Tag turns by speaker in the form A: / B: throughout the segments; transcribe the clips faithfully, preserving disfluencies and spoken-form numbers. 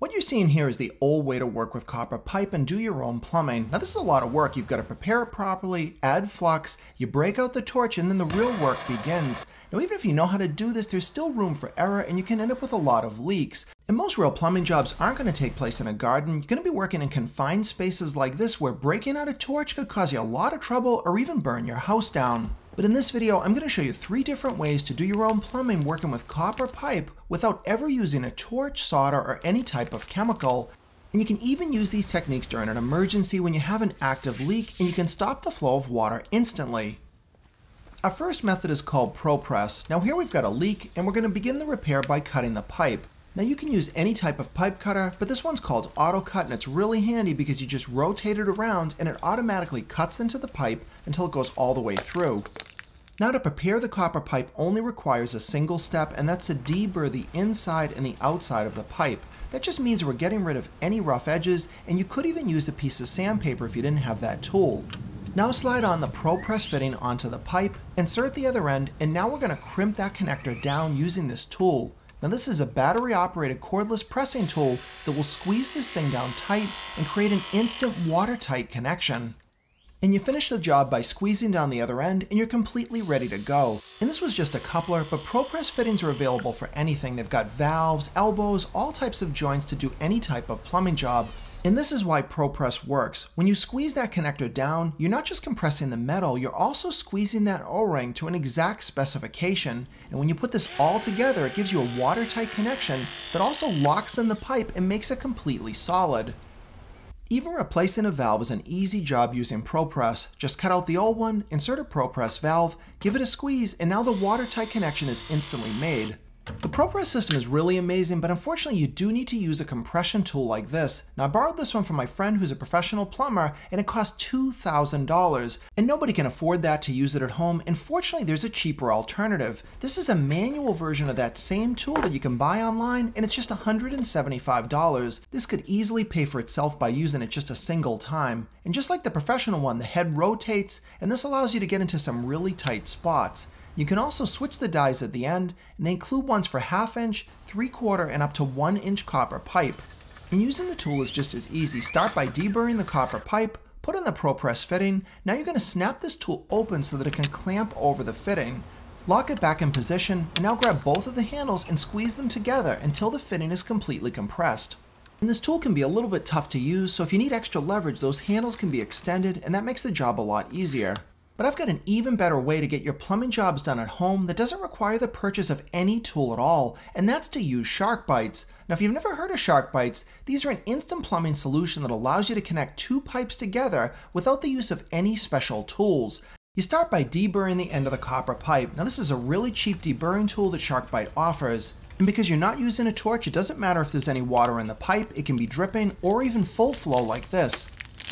A: What you're seeing here is the old way to work with copper pipe and do your own plumbing. Now this is a lot of work. You've got to prepare it properly, add flux, you break out the torch, and then the real work begins. Now even if you know how to do this, there's still room for error and you can end up with a lot of leaks. And most real plumbing jobs aren't going to take place in a garden. You're going to be working in confined spaces like this where breaking out a torch could cause you a lot of trouble or even burn your house down. But in this video, I'm going to show you three different ways to do your own plumbing working with copper pipe without ever using a torch, solder, or any type of chemical. And you can even use these techniques during an emergency when you have an active leak and you can stop the flow of water instantly. Our first method is called PROPRESS. Now here we've got a leak and we're going to begin the repair by cutting the pipe. Now you can use any type of pipe cutter, but this one's called auto cut and it's really handy because you just rotate it around and it automatically cuts into the pipe until it goes all the way through. Now to prepare the copper pipe only requires a single step, and that's to deburr the inside and the outside of the pipe. That just means we're getting rid of any rough edges, and you could even use a piece of sandpaper if you didn't have that tool. Now slide on the PROPRESS fitting onto the pipe, insert the other end, and now we're going to crimp that connector down using this tool. Now this is a battery operated cordless pressing tool that will squeeze this thing down tight and create an instant watertight connection. And you finish the job by squeezing down the other end and you're completely ready to go. And this was just a coupler, but PROPRESS fittings are available for anything. They've got valves, elbows, all types of joints to do any type of plumbing job. And this is why PROPRESS works. When you squeeze that connector down, you're not just compressing the metal, you're also squeezing that O-ring to an exact specification. And when you put this all together, it gives you a watertight connection that also locks in the pipe and makes it completely solid. Even replacing a valve is an easy job using PROPRESS. Just cut out the old one, insert a PROPRESS valve, give it a squeeze, and now the watertight connection is instantly made. The PROPRESS system is really amazing, but unfortunately you do need to use a compression tool like this. Now I borrowed this one from my friend who's a professional plumber, and it cost two thousand dollars. And nobody can afford that to use it at home, and fortunately there's a cheaper alternative. This is a manual version of that same tool that you can buy online, and it's just one hundred seventy-five dollars. This could easily pay for itself by using it just a single time. And just like the professional one, the head rotates, and this allows you to get into some really tight spots. You can also switch the dies at the end, and they include ones for half inch, three quarter, and up to one inch copper pipe. And using the tool is just as easy. Start by deburring the copper pipe, put in the PROPRESS fitting. Now you're going to snap this tool open so that it can clamp over the fitting. Lock it back in position, and now grab both of the handles and squeeze them together until the fitting is completely compressed. And this tool can be a little bit tough to use, so if you need extra leverage, those handles can be extended, and that makes the job a lot easier. But I've got an even better way to get your plumbing jobs done at home that doesn't require the purchase of any tool at all, and that's to use SHARKBITES. Now if you've never heard of SHARKBITES, these are an instant plumbing solution that allows you to connect two pipes together without the use of any special tools. You start by deburring the end of the copper pipe. Now this is a really cheap deburring tool that SHARKBITE offers. And because you're not using a torch, it doesn't matter if there's any water in the pipe, it can be dripping or even full flow like this.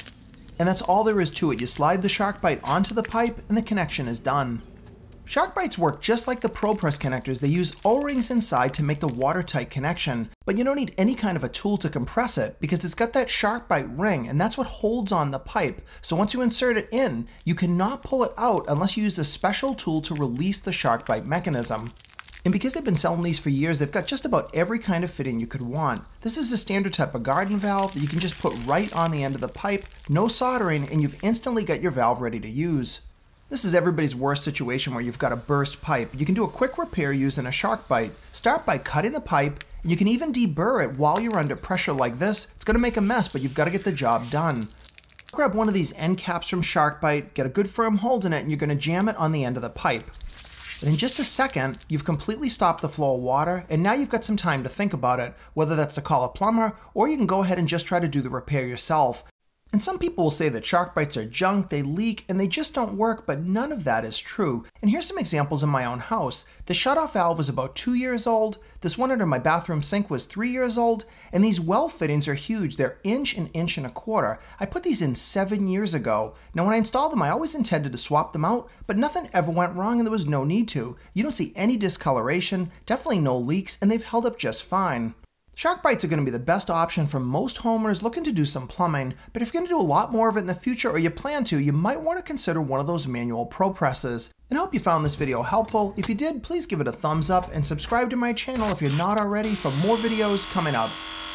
A: And that's all there is to it. You slide the SHARKBITE onto the pipe and the connection is done. SHARKBITES work just like the PROPRESS connectors. They use O-rings inside to make the watertight connection, but you don't need any kind of a tool to compress it because it's got that SHARKBITE ring and that's what holds on the pipe. So once you insert it in, you cannot pull it out unless you use a special tool to release the SHARKBITE mechanism. And because they've been selling these for years, they've got just about every kind of fitting you could want. This is a standard type of garden valve that you can just put right on the end of the pipe, no soldering, and you've instantly got your valve ready to use. This is everybody's worst situation where you've got a burst pipe. You can do a quick repair using a SHARKBITE. Start by cutting the pipe, and you can even deburr it while you're under pressure like this. It's going to make a mess, but you've got to get the job done. Grab one of these end caps from SHARKBITE, get a good firm hold in it, and you're going to jam it on the end of the pipe. But in just a second, you've completely stopped the flow of water, and now you've got some time to think about it, whether that's to call a plumber, or you can go ahead and just try to do the repair yourself. And some people will say that SHARKBITES are junk, they leak, and they just don't work, but none of that is true. And here's some examples in my own house. The shutoff valve was about two years old, this one under my bathroom sink was three years old, and these well fittings are huge. They're inch and inch and a quarter. I put these in seven years ago. Now when I installed them, I always intended to swap them out, but nothing ever went wrong and there was no need to. You don't see any discoloration, definitely no leaks, and they've held up just fine. SHARKBITES are going to be the best option for most homeowners looking to do some plumbing, but if you're going to do a lot more of it in the future or you plan to, you might want to consider one of those manual PROPRESSes. And I hope you found this video helpful. If you did, please give it a thumbs up and subscribe to my channel if you're not already for more videos coming up.